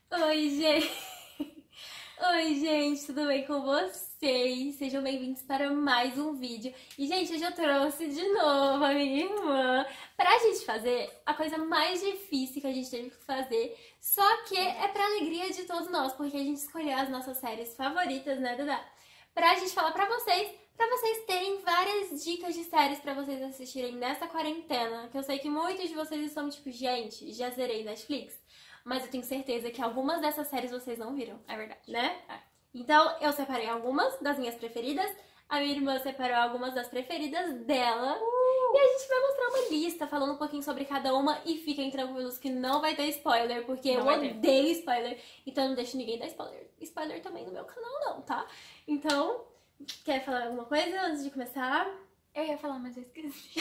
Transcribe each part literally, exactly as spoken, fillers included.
Oi, gente! Oi, gente, tudo bem com vocês? Sejam bem-vindos para mais um vídeo. E, gente, hoje eu trouxe de novo a minha irmã pra gente fazer a coisa mais difícil que a gente teve que fazer, só que é pra alegria de todos nós, porque a gente escolheu as nossas séries favoritas, né, Duda? Pra gente falar pra vocês, pra vocês terem várias dicas de séries pra vocês assistirem nessa quarentena, que eu sei que muitos de vocês estão tipo, gente, já zerei Netflix. Mas eu tenho certeza que algumas dessas séries vocês não viram, é verdade, né? É. Então, eu separei algumas das minhas preferidas, a minha irmã separou algumas das preferidas dela, uh! E a gente vai mostrar uma lista falando um pouquinho sobre cada uma, e fiquem tranquilos que não vai ter spoiler, porque não eu odeio spoiler, então não deixo ninguém dar spoiler. Spoiler também no meu canal não, tá? Então, quer falar alguma coisa antes de começar? Eu ia falar, mas eu esqueci.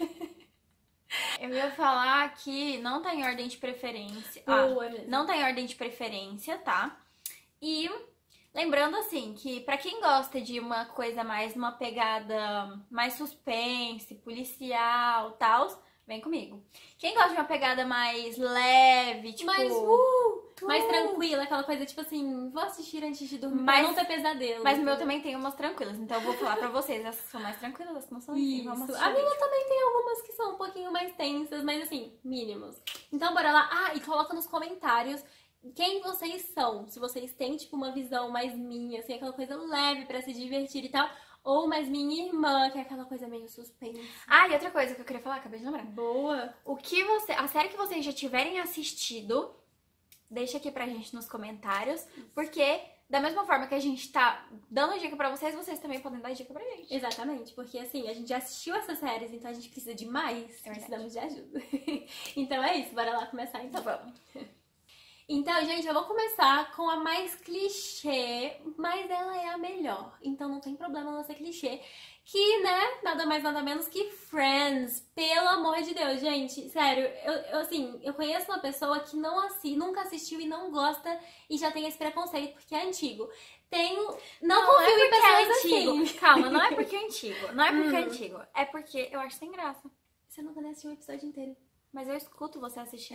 Eu ia falar que não tá em ordem de preferência. Ah, não tá em ordem de preferência, tá? E lembrando assim, que pra quem gosta de uma coisa mais, uma pegada mais suspense, policial, tal, vem comigo. Quem gosta de uma pegada mais leve, tipo... Mais, uh, mais uh. tranquila, aquela coisa tipo assim, vou assistir antes de dormir, mas, pra não ter pesadelo. Mas o meu também tem umas tranquilas, então eu vou falar pra vocês, essas são mais tranquilas, essas não são assim, vamos assistir. A minha também tem algumas que são um pouquinho mais tensas, mas assim, mínimos. Então bora lá. Ah, e coloca nos comentários quem vocês são, se vocês têm tipo uma visão mais minha, assim, aquela coisa leve pra se divertir e tal. Ou mais minha irmã, que é aquela coisa meio suspense. Ah, e outra coisa que eu queria falar, acabei de lembrar. Boa! O que você... A série que vocês já tiverem assistido, deixa aqui pra gente nos comentários. Porque, da mesma forma que a gente tá dando dica pra vocês, vocês também podem dar dica pra gente. Exatamente, porque assim, a gente já assistiu essas séries, então a gente precisa de mais. É precisamos de ajuda. Então é isso, bora lá começar então. Vamos. Então, gente, eu vou começar com a mais clichê, mas ela é a melhor. Então não tem problema ela ser clichê. Que, né, nada mais nada menos que Friends. Pelo amor de Deus, gente. Sério, eu, eu assim, eu conheço uma pessoa que não assi, nunca assistiu e não gosta e já tem esse preconceito porque é antigo. Tenho... Não, não confio é em pessoas é antigo. assim. Calma, não é porque é antigo. Não é porque hum. é antigo. É porque eu acho sem graça. Você nunca nem assistiu um episódio inteiro. Mas eu escuto você assistindo.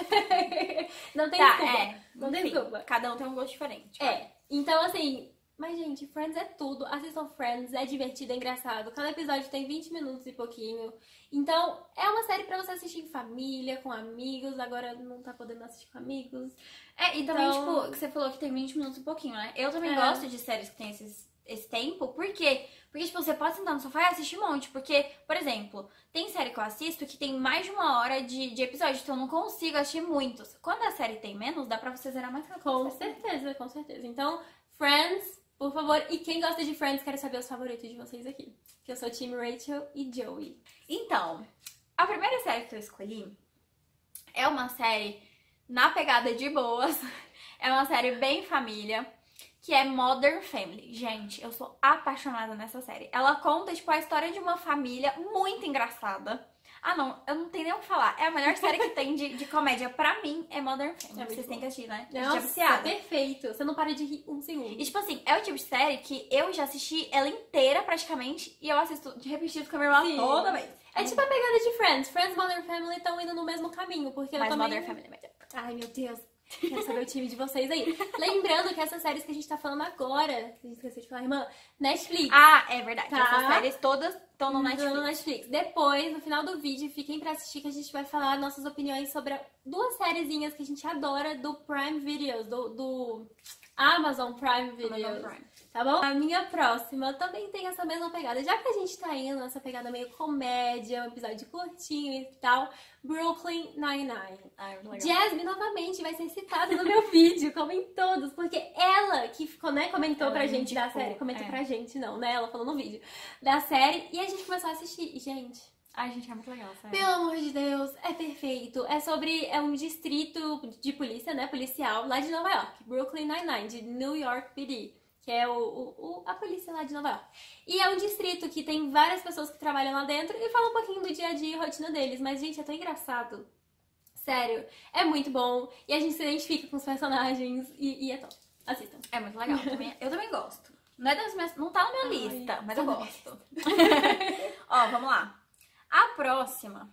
Não tem tá, desculpa. É, não tem enfim, desculpa. Cada um tem um gosto diferente. É, então assim... Mas, gente, Friends é tudo. Assistam Friends, é divertido, é engraçado. Cada episódio tem vinte minutos e pouquinho. Então, é uma série pra você assistir em família, com amigos. Agora não tá podendo assistir com amigos. É, e então... também, tipo, que você falou que tem vinte minutos e pouquinho, né? Eu também é. gosto de séries que tem esses... esse tempo, por quê? Porque, tipo, você pode sentar no sofá e assistir um monte, porque, por exemplo, tem série que eu assisto que tem mais de uma hora de, de episódio, então eu não consigo assistir muitos. Quando a série tem menos, dá pra você zerar mais rápido. Com certeza, com certeza. Então, Friends, por favor, e quem gosta de Friends, quero saber os favoritos de vocês aqui, que eu sou time Rachel e Joey. Então, a primeira série que eu escolhi é uma série na pegada de boas, é uma série bem família, que é Modern Family. Gente, eu sou apaixonada nessa série. Ela conta, tipo, a história de uma família muito engraçada. Ah, não, eu não tenho nem o que falar. É a melhor série que tem de, de comédia. Pra mim, é Modern Family. É Vocês têm que assistir, né? Nossa, é perfeito. Você não para de rir um segundo. E, tipo assim, é o tipo de série que eu já assisti ela inteira, praticamente, e eu assisto de repetido com a minha irmã toda vez. É tipo a pegada de Friends. Friends e Modern Family estão indo no mesmo caminho, porque Mas eu também... Modern Family é melhor. Ai, meu Deus. Quero saber o time de vocês aí. Lembrando que essas séries que a gente tá falando agora, a gente esqueceu de falar, irmã, Netflix. Ah, é verdade. Tá? Essas séries todas estão no Netflix. no Netflix. Depois, no final do vídeo, fiquem pra assistir que a gente vai falar nossas opiniões sobre duas sériezinhas que a gente adora do Prime Videos, do, do Amazon Prime Videos. Amazon Prime. Tá bom? A minha próxima também tem essa mesma pegada. Já que a gente tá indo nessa pegada meio comédia, um episódio curtinho e tal, Brooklyn Nine-Nine. Ah, Jasmine novamente vai ser citada no meu vídeo, como em todos, porque ela que ficou, né, comentou ela pra gente da série. Comentou é. pra gente, não, né? Ela falou no vídeo da série e a gente começou a assistir. E, gente... Ai, gente, é muito legal, sério. Pelo amor de Deus, é perfeito. É sobre é um distrito de polícia, né, policial, lá de Nova York. Brooklyn Nine-Nine, de New York P D. Que é o, o, a polícia lá de Nova York. E é um distrito que tem várias pessoas que trabalham lá dentro e fala um pouquinho do dia a dia e rotina deles. Mas, gente, é tão engraçado. Sério, é muito bom. E a gente se identifica com os personagens e, e é top. Assistam. É muito legal. Eu também, eu também gosto. Não, é das minhas, não tá na minha Ai, lista, mas eu gosto. Ó, vamos lá. A próxima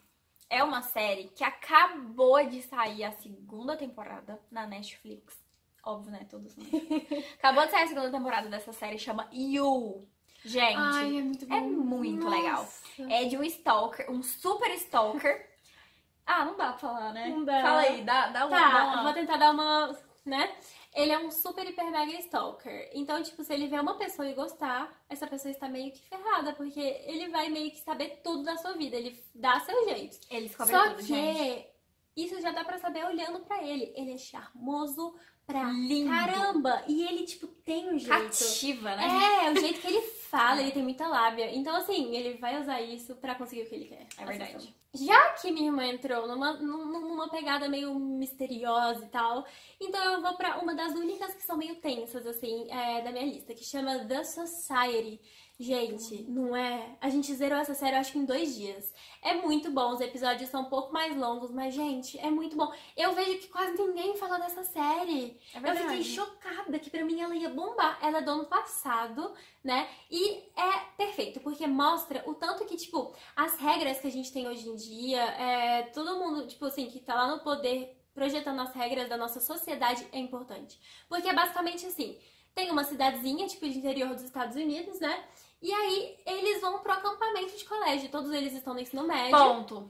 é uma série que acabou de sair a segunda temporada na Netflix. Óbvio, né? Todos, né? Acabou de sair a segunda temporada dessa série, chama You. Gente, Ai, é muito, bom. É muito legal. É de um stalker, um super stalker. Ah, não dá pra falar, né? Não dá. Fala aí, dá, dá uma... Tá, dá uma... vou tentar dar uma, né? Ele é um super, hiper, mega stalker. Então, tipo, se ele vê uma pessoa e gostar, essa pessoa está meio que ferrada, porque ele vai meio que saber tudo da sua vida. Ele dá seu jeito. Ele descobre Só tudo, que gente. isso já dá pra saber olhando pra ele. Ele é charmoso pra Lindo. caramba. E ele, tipo, tem um jeito. Cativa, né? É, o jeito que ele fala, ele tem muita lábia. Então, assim, ele vai usar isso pra conseguir o que ele quer. É verdade. Já que minha irmã entrou numa, numa pegada meio misteriosa e tal, então eu vou pra uma das únicas que são meio tensas, assim, é, da minha lista, que chama The Society. Gente, não é? A gente zerou essa série, eu acho que em dois dias. É muito bom, os episódios são um pouco mais longos, mas, gente, é muito bom. Eu vejo que quase ninguém fala dessa série. É verdade. Eu fiquei chocada que pra mim ela ia bombar. Ela é do ano passado, né? E é perfeito, porque mostra o tanto que, tipo, as regras que a gente tem hoje em dia, é, todo mundo, tipo assim, que tá lá no poder projetando as regras da nossa sociedade é importante. Porque é basicamente assim, tem uma cidadezinha, tipo, de interior dos Estados Unidos, né? E aí, eles vão pro acampamento de colégio. Todos eles estão no ensino médio. Ponto.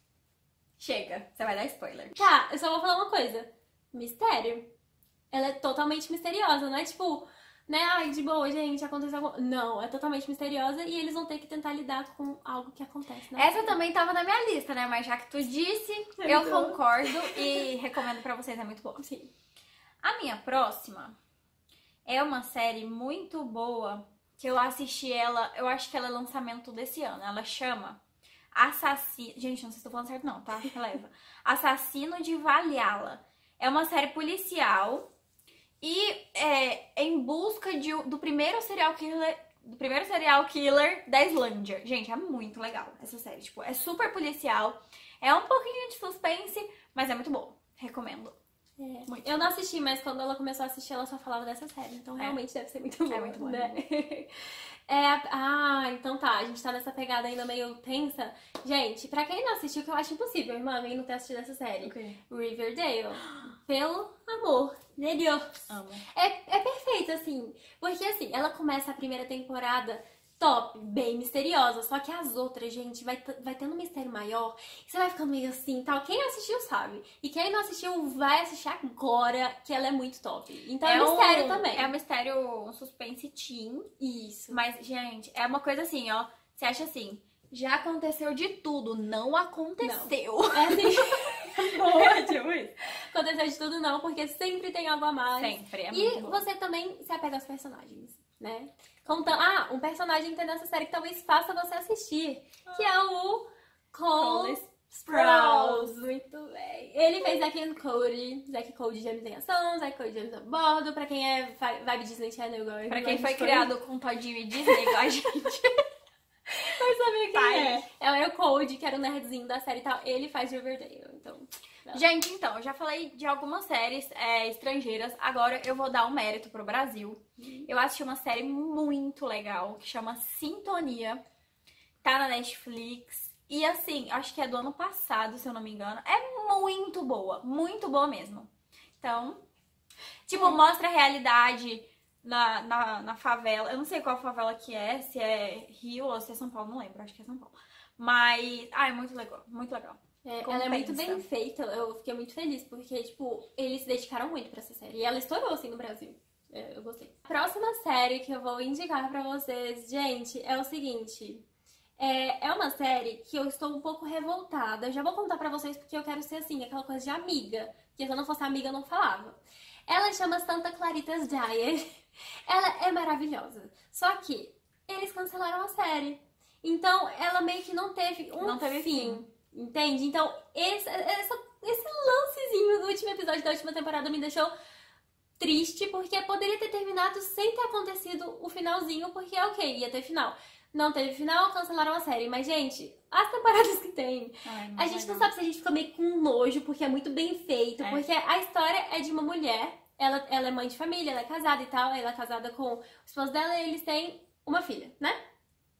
Chega, você vai dar spoiler. Tá, eu só vou falar uma coisa. Mistério. Ela é totalmente misteriosa, não é tipo, né? Ai, de boa, gente, aconteceu alguma... Não, é totalmente misteriosa e eles vão ter que tentar lidar com algo que acontece, né? Essa também tava na minha lista, né? Mas já que tu disse, É eu boa. concordo e recomendo pra vocês, é muito boa. Sim. A minha próxima é uma série muito boa que eu assisti ela, eu acho que ela é lançamento desse ano. Ela chama Assassino... Gente, não sei se tô falando certo não, tá? Releva. Assassino de Valhalla. É uma série policial e é em busca de, do primeiro serial killer... Do primeiro serial killer da Islândia. Gente, é muito legal essa série. Tipo, é super policial. É um pouquinho de suspense, mas é muito bom. Recomendo. É. Muito Eu não assisti, mas quando ela começou a assistir, ela só falava dessa série. Então, É. realmente deve ser muito boa. É muito boa. Né? É, a- ah, então tá. A gente tá nessa pegada ainda meio tensa. Gente, pra quem não assistiu, que eu acho impossível, irmã, alguém não ter assistido essa série. Ok. Riverdale. Pelo amor de Deus. Amo. É, é perfeito, assim. Porque, assim, ela começa a primeira temporada top, bem misteriosa. Só que as outras, gente, vai, t- vai tendo um mistério maior. E você vai ficando meio assim, tal. Quem assistiu sabe. E quem não assistiu vai assistir agora, que ela é muito top. Então é, um- mistério também. É um mistério, um suspense teen. Isso. Mas, gente, é uma coisa assim, ó. Você acha assim, já aconteceu de tudo, não aconteceu. É assim. Boa, tipo isso. Aconteceu de tudo não, porque sempre tem algo a mais. Sempre, é E muito bom. você também se apega aos personagens, né? Conta... Ah, um personagem que tem nessa série que talvez faça você assistir, que é o Cole Cole Sprouse. Muito bem. Ele fez Zack and Cody, Zack e Cody Gêmeos em Ação, Zack e Cody Gêmeos a Bordo, pra quem é vi- vibe Disney Channel igual Pra igual quem a foi gente criado com Todinho e Disney, igual a gente. vai saber quem Pai. é. É o Cody, que era o nerdzinho da série e tal. Ele faz Riverdale, então... Gente, então, eu já falei de algumas séries é, estrangeiras. Agora eu vou dar um mérito pro Brasil. Eu assisti uma série muito legal que chama Sintonia. Tá na Netflix. E assim, acho que é do ano passado, se eu não me engano. É muito boa. Muito boa mesmo. Então, tipo, mostra a realidade na, na, na favela. Eu não sei qual favela que é, se é Rio ou se é São Paulo, não lembro. Acho que é São Paulo. Mas, ah, é muito legal. Muito legal. É, Compensa. ela é muito bem feita, eu fiquei muito feliz, porque, tipo, eles se dedicaram muito pra essa série. E ela estourou, assim, no Brasil. É, eu gostei. Próxima série que eu vou indicar pra vocês, gente, é o seguinte. É, é uma série que eu estou um pouco revoltada. Eu já vou contar pra vocês porque eu quero ser, assim, aquela coisa de amiga. Porque se eu não fosse amiga, eu não falava. Ela chama Santa Clarita's Diet. Ela é maravilhosa. Só que eles cancelaram a série. Então, ela meio que não teve um Não teve fim. fim. Entende? Então, esse, essa, esse lancezinho do último episódio da última temporada me deixou triste, porque poderia ter terminado sem ter acontecido o finalzinho, porque, ok, ia ter final. Não teve final, cancelaram a série. Mas, gente, as temporadas que tem, Ai, a gente não sabe se a gente fica meio com nojo, porque é muito bem feito, É. porque a história é de uma mulher, ela, ela é mãe de família, ela é casada e tal, ela é casada com o esposo dela e eles têm uma filha, né?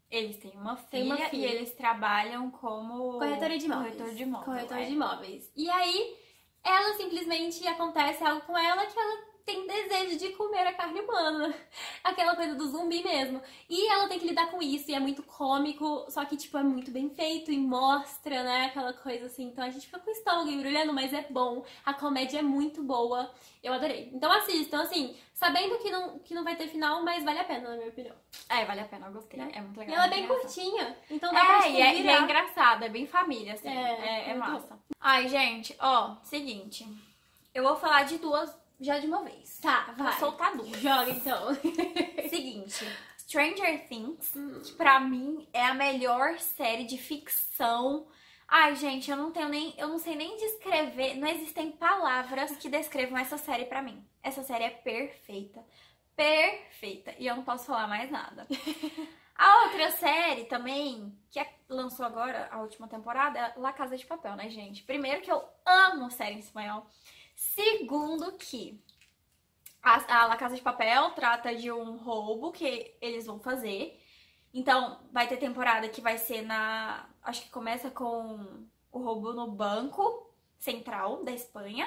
Eles têm uma filha, Tem uma filha. E eles trabalham como... Corretora de imóveis. Corretor de imóveis. Corretor é. de imóveis. E aí, ela simplesmente acontece algo com ela que ela tem desejo de comer a carne humana. Aquela coisa do zumbi mesmo. E ela tem que lidar com isso, e é muito cômico, só que, tipo, é muito bem feito e mostra, né, aquela coisa assim. Então a gente fica com o estômago embrulhando, mas é bom. A comédia é muito boa. Eu adorei. Então assistam, assim, sabendo que não, que não vai ter final, mas vale a pena, na minha opinião. É, vale a pena, eu gostei. Né? É muito legal. E ela é bem engraçado. curtinha, então dá pra É, e é, e é virar. engraçado, é bem família, assim. É, É, é muito massa. Ai, gente, ó, seguinte. Eu vou falar de duas já de uma vez. Tá, Vou vai. soltar duas. Joga, então. Seguinte, Stranger Things, Hum. que pra mim é a melhor série de ficção. Ai, gente, eu não tenho nem, eu não sei nem descrever, não existem palavras que descrevam essa série pra mim. Essa série é perfeita, perfeita, e eu não posso falar mais nada. A outra série também, que é- lançou agora a última temporada, é La Casa de Papel, né, gente? Primeiro que eu amo série em espanhol. Segundo que a, a La Casa de Papel trata de um roubo que eles vão fazer. Então, vai ter temporada que vai ser na... Acho que começa com o roubo no Banco Central da Espanha.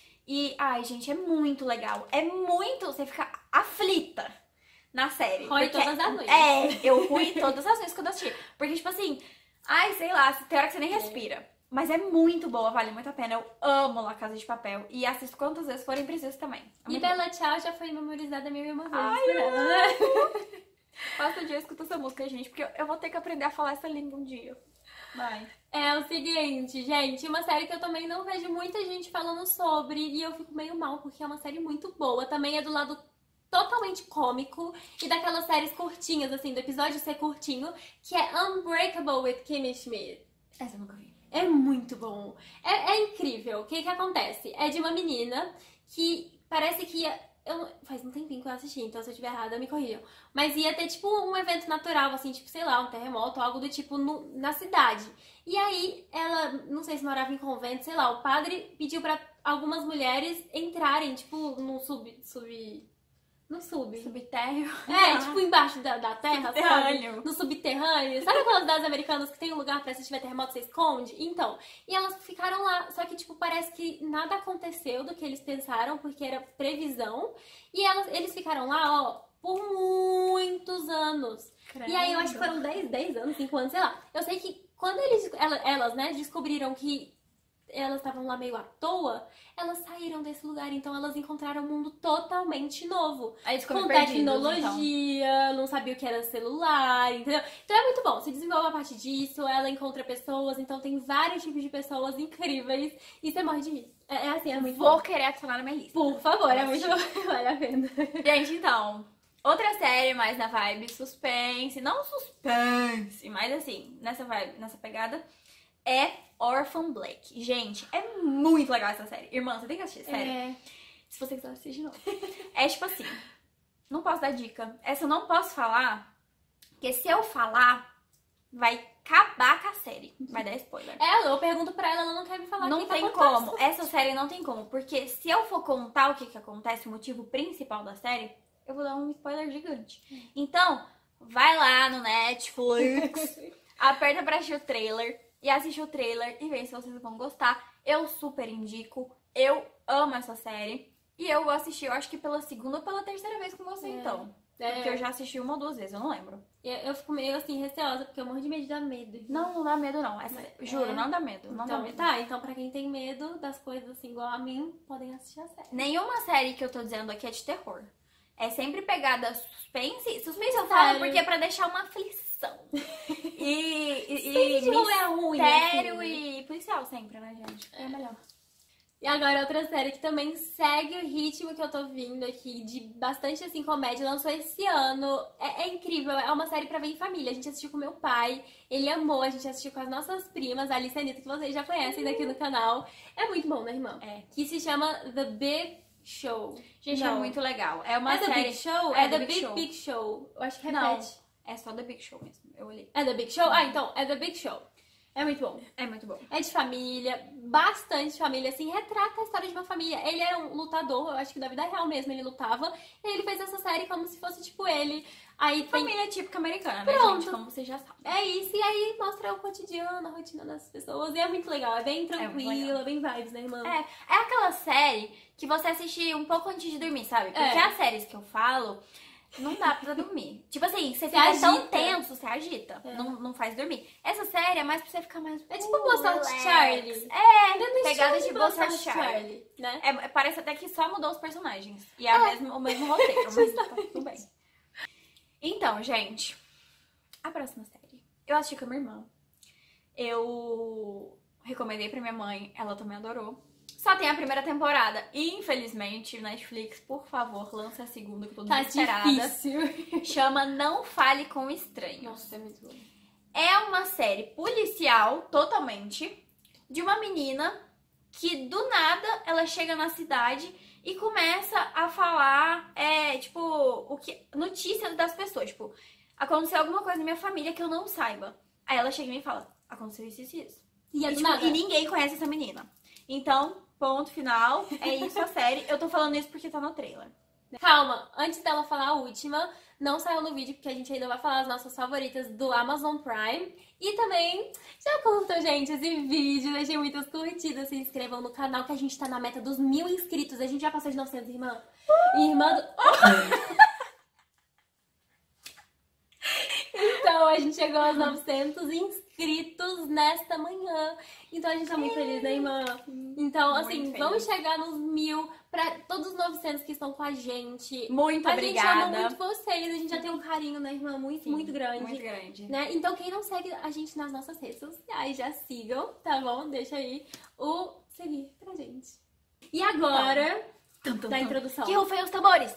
E, ai, gente, é muito legal. É muito... Você fica aflita na série. Rói porque- todas as noites. É, eu ruí todas as vezes quando eu assisti. Porque, tipo assim... Ai, sei lá, tem hora que você nem respira. Mas é muito boa, vale muito a pena. Eu amo La Casa de Papel. E assisto quantas vezes forem precisas também. É E muito bom. Bela Tchau já foi memorizada mil e uma vezes Ai, por ela, né? Passa o dia escuta essa música, gente, porque eu- eu vou ter que aprender a falar essa língua um dia. Vai. É o seguinte, gente, uma série que eu também não vejo muita gente falando sobre e eu fico meio mal porque é uma série muito boa. Também é do lado totalmente cômico e daquelas séries curtinhas, assim, do episódio ser curtinho, que é Unbreakable with Kimmy Schmidt. Essa eu nunca vi. É muito bom. É, é incrível. O que que acontece? É de uma menina que parece que ia... Eu, faz um tempinho que eu assisti, então se eu estiver errada, me corrijam. Mas ia ter, tipo, um evento natural, assim, tipo, sei lá, um terremoto, algo do tipo, no, na cidade. E aí, ela, não sei se morava em convento, sei lá, o padre pediu pra algumas mulheres entrarem, tipo, no sub... sub no sub. Subtérreo. É, tipo, embaixo da, da terra, sabe? Subterrâneo. No subterrâneo. Sabe aquelas cidades americanas que tem um lugar pra se tiver terremoto, você esconde? Então, e elas ficaram lá, só que, tipo, parece que nada aconteceu do que eles pensaram, porque era previsão. E elas, eles ficaram lá, ó, por muitos anos. Credo. E aí, eu acho que foram dez, dez anos, cinco anos, sei lá. Eu sei que quando eles, ela- elas, né, descobriram que elas estavam lá meio à toa, elas saíram desse lugar, então elas encontraram um mundo totalmente novo. Aí eles ficam Com perdidos, tecnologia, não sabia o que era celular, entendeu? Então é muito bom, se desenvolve a partir disso, ela encontra pessoas, então tem vários tipos de pessoas incríveis e você morre de rir. É, é assim, é então. muito Vou bom. querer adicionar na minha lista. Por favor, é muito bom, vale a pena. Gente, então, outra série mais na vibe suspense, não suspense, mas assim, nessa vibe, nessa pegada, é Orphan Black. Gente, é muito legal essa série. Irmã, você tem que assistir, sério. É. Se você quiser assistir de novo. É tipo assim, não posso dar dica. Essa eu não posso falar, porque se eu falar, vai acabar com a série. Vai dar spoiler. É, eu pergunto pra ela, ela não quer me falar o Não que que tem acontece. como. Essa série não tem como. Porque se eu for contar o que, que acontece, o motivo principal da série, eu vou dar um spoiler gigante. Então, vai lá no Netflix, aperta pra assistir o trailer e assiste o trailer e vê se vocês vão gostar. Eu super indico. Eu amo essa série. E eu vou assistir, eu acho que pela segunda ou pela terceira vez com você, É. então. É. Porque eu já assisti uma ou duas vezes, eu não lembro. Eu, eu fico meio assim, receosa, porque eu morro de medo de dar medo. Não, não dá medo, não. Essa, É. juro, não dá medo. Não dá Então, medo. tá, então pra quem tem medo das coisas assim igual a mim, podem assistir a série. Nenhuma série que eu tô dizendo aqui é de terror. É sempre pegada suspense. Suspense eu Sério? falo porque é pra deixar uma aflição. E, e, Suspense de rua é ruim, mistério assim. e policial sempre, né, gente? É melhor. E agora outra série que também segue o ritmo que eu tô vindo aqui, de bastante assim comédia, lançou esse ano. É, é incrível, é uma série pra ver em família. A gente assistiu com meu pai, ele amou, a gente assistiu com as nossas primas, a Alice e a Anitta, que vocês já conhecem daqui no canal. É muito bom, né, irmã? É. Que se chama The Big Show. Gente, Não. é muito legal. É uma É The série... Big Show? É É, The The Big Big Show. Big Show. Eu acho que Não, repete. é só The Big Show mesmo. Eu olhei. É The Big Show? Ah, então, é The Big Show. É muito bom. É muito bom. É de família, bastante família, assim, retrata a história de uma família. Ele é um lutador, eu acho que da vida real mesmo ele lutava. E ele fez essa série como se fosse, tipo, ele. Aí tem... Família típica americana, né, Pronto. gente? Como você já sabe. É isso, e aí mostra o cotidiano, a rotina das pessoas. E é muito legal, é bem tranquila, é bem vibes, né, irmã? É, é aquela série que você assiste um pouco antes de dormir, sabe? Porque É. as séries que eu falo, não dá pra dormir. Tipo assim, você Você fica agita. tão tenso, você agita. É. Não, não faz dormir. Essa série é mais pra você ficar mais... É tipo Boa Sorte relax. Charlie. É, pegada Estilo de Boa Sorte Charlie. né? É, parece até que só mudou os personagens. E é, a mesmo, o mesmo roteiro, mas tá tudo bem. Então, gente, a próxima série. Eu assisti com a minha irmã. Eu recomendei pra minha mãe, ela também adorou. Só tem a primeira temporada. Infelizmente, Netflix, por favor, lança a segunda, que eu tô Tá desesperada. difícil. Chama Não Fale com Estranhos. Nossa, é muito bom. É uma série policial, totalmente, de uma menina que, do nada, ela chega na cidade e começa a falar, é, tipo, o que, notícias das pessoas. Tipo, aconteceu alguma coisa na minha família que eu não saiba. Aí ela chega e me fala, aconteceu isso e isso. E, é E, do tipo, nada. e ninguém conhece essa menina. Então, ponto final, é isso a série. Eu tô falando isso porque tá no trailer. Calma, antes dela falar a última, não saiu no vídeo porque a gente ainda vai falar as nossas favoritas do Amazon Prime. E também, já curtam, gente, esse vídeo, deixem muitas curtidas, se inscrevam no canal que a gente tá na meta dos mil inscritos. A gente já passou de novecentos, irmã. Irmã do... Então, a gente chegou aos novecentos inscritos nesta manhã. Então, a gente tá muito feliz, né, irmã? Então, Muito assim, feliz. vamos chegar nos mil pra todos os novecentos que estão com a gente. Muito a obrigada. gente ama muito vocês. A gente já tem um carinho, né, irmã? Muito, Sim, muito grande. Muito grande. Né? Então, quem não segue a gente nas nossas redes sociais, já sigam, tá bom? Deixa aí o seguir pra gente. E agora, Tum, tum, da tum. introdução. Que rufem os tambores.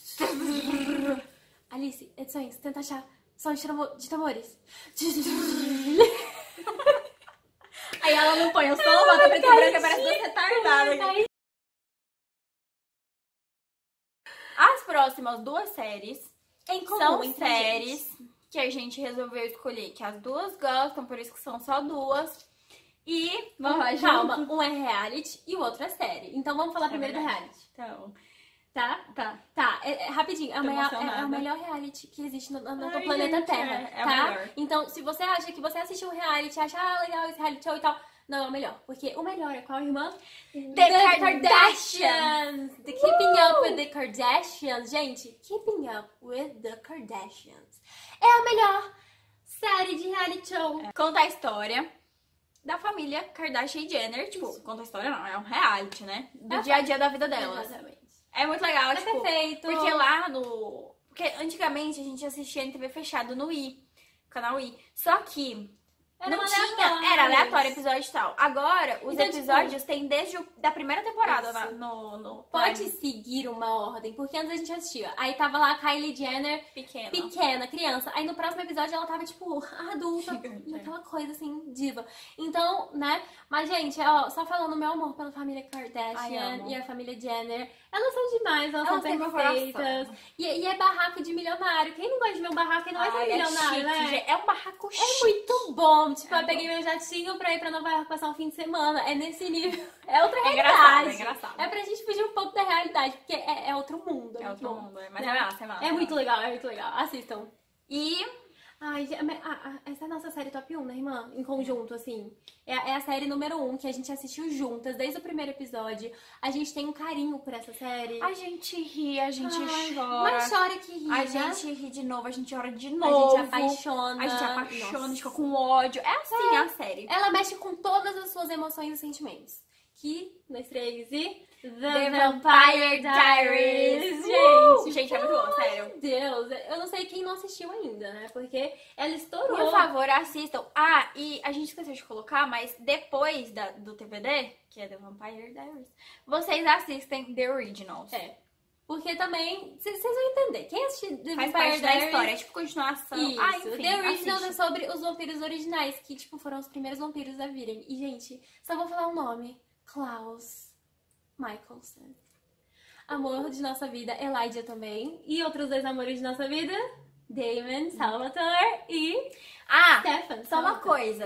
Alice, edições, tenta achar som de, tramo- de tambores. Aí ela não põe o som, bota preto e branco, parece uma retardada aqui. As próximas duas séries Em comum, são entre a séries gente. que a gente resolveu escolher, que as duas gostam, por isso que são só duas. E vamos lá, Calma, junto. um é reality e o outro é série. Então vamos falar É primeiro do verdade. reality. Então, Tá? tá. Tá, é, é rapidinho. É o, Tô melhor, é, emocionada. é o melhor reality que existe no, no, no Ai, planeta gente, Terra. é- é o tá? melhor. Então, se você acha que você assistiu um reality, acha ah, legal esse reality show e tal. Não, é o melhor. Porque o melhor é qual, irmã? The Kardashians. The Keeping Up with the Kardashians. Gente, Keeping Up with the Kardashians é a melhor série de reality show. Conta a história da família Kardashian e Jenner. Tipo, Isso. conta a história não, é um reality, né? Do É dia a dia da vida delas. Exatamente. É muito legal, É tipo, perfeito. porque lá no... Porque antigamente a gente assistia em T V fechado no I, canal I. Só que Era não aleatório. tinha, era aleatório episódio e tal. Agora, os Então, tipo, episódios tem desde o, da primeira temporada Isso. na- no, no Pode Prime. seguir uma ordem, porque antes a gente assistia. Aí tava lá a Kylie Jenner, Pequena. pequena, criança. Aí no próximo episódio ela tava, tipo, adulta, Gigante. naquela coisa assim, diva. Então, né? Mas, gente, ó, só falando meu amor pela família Ai, Kardashian amo. e a família Jenner. Elas são demais, elas, Elas são têm meu perfeitas. coração. E, e é barraco de milionário. Quem não gosta de ver um barraco e não vai Ai, ser é milionário, chique, né? gente. É um barraco chique. É muito bom. Tipo, É eu peguei bom. meu jatinho pra ir pra Nova York passar um fim de semana. É nesse nível. É outra É realidade. engraçado, é engraçado. É pra gente fugir um pouco da realidade, porque é, é outro mundo. É, É muito outro bom. mundo, mas Né? é massa, é massa. É muito legal, é muito legal. Assistam. E Ai, gente, mas, ah, ah, essa é a nossa série top um, né, irmã? Em conjunto, assim. É, é a série número um que a gente assistiu juntas desde o primeiro episódio. A gente tem um carinho por essa série. a gente ri, a gente Ai, chora. Mas chora que ri, A né? gente ri de novo, a gente chora de A novo. gente apaixona. A gente apaixona, a Nossa. gente fica com ódio. É assim a série. Ela mexe com todas as suas emoções e sentimentos. Que, nós três e... The, The Vampire Vampire Diaries. Diaries. Gente, Uh, gente, é muito bom, sério. Meu Deus, eu não sei quem não assistiu ainda, né? Porque ela estourou. Por favor, assistam. Ah, e a gente esqueceu de colocar, mas depois da, do T V D, que é The Vampire Diaries, vocês assistem The Originals. É. Porque também, vocês vão entender. Quem assistiu The Faz Vampire parte da Diaries... história, é tipo continuação. Isso, Ah, enfim, The Originals é assiste. sobre os vampiros originais, que, tipo, foram os primeiros vampiros a virem. E, gente, só vou falar o nome. Klaus Michelson. Amor de nossa vida, Elijah também. E outros dois amores de nossa vida, Damon Salvatore e Ah, Stefan só uma Salvatore. coisa.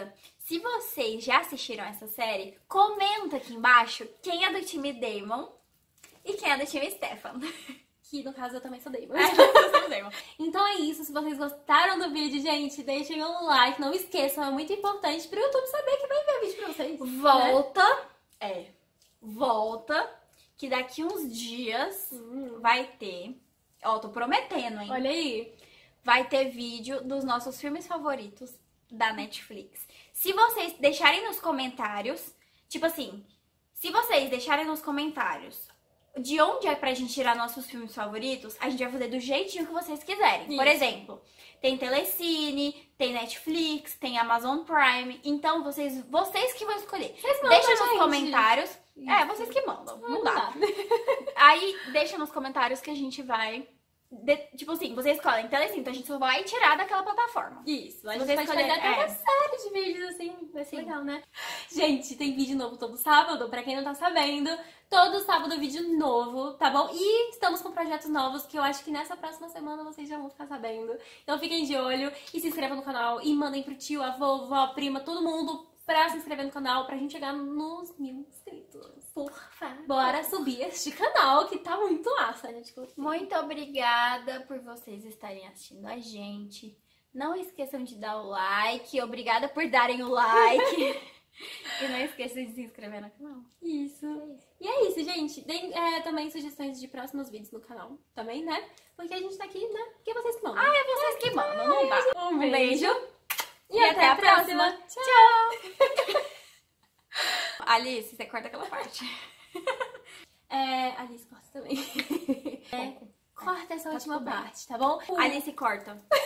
Se vocês já assistiram essa série, comenta aqui embaixo quem é do time Damon e quem é do time Stefan. Que no caso eu também sou Damon. É, eu sou Damon. Então é isso, se vocês gostaram do vídeo, gente, deixem um like, não esqueçam, é muito importante pro YouTube saber que vai ver vídeo pra vocês. Volta, né? é, volta, que daqui uns dias hum. vai ter, ó, tô prometendo, hein? Olha aí. Vai ter vídeo dos nossos filmes favoritos da Netflix. Se vocês deixarem nos comentários, tipo assim, se vocês deixarem nos comentários de onde é pra gente tirar nossos filmes favoritos, a gente vai fazer do jeitinho que vocês quiserem. Isso. Por exemplo, tem Telecine, tem Netflix, tem Amazon Prime. Então, vocês, vocês que vão escolher. Deixa nos gente. comentários. Isso. É, vocês que mandam. Não, não dá. dá. Aí, deixa nos comentários que a gente vai... De, tipo assim, vocês escolhem Telecine, então a gente só vai tirar daquela plataforma. Isso, a gente vai fazer até uma série de vídeos assim, vai ser Sim. legal, né? Gente, tem vídeo novo todo sábado, pra quem não tá sabendo, todo sábado vídeo novo, tá bom? E estamos com projetos novos que eu acho que nessa próxima semana vocês já vão ficar sabendo. Então fiquem de olho e se inscrevam no canal e mandem pro tio, avô, vó, prima, todo mundo pra se inscrever no canal, pra gente chegar nos mil inscritos. Por favor. Bora subir este canal que tá muito massa, né? Tipo, muito obrigada por vocês estarem assistindo a gente. Não esqueçam de dar o like. Obrigada por darem o like. E não esqueçam de se inscrever no canal. Isso. E é isso, gente. Deem é, também sugestões de próximos vídeos no canal. Também, né? Porque a gente tá aqui, né? Porque é vocês que mandam. Ah, é vocês que mandam. Não dá. Um beijo. beijo. E, e até, até a próxima. próxima. Tchau. Tchau. Alice, você corta aquela parte. É, Alice, corta também. É, corta essa última parte, tá bom? Alice, corta.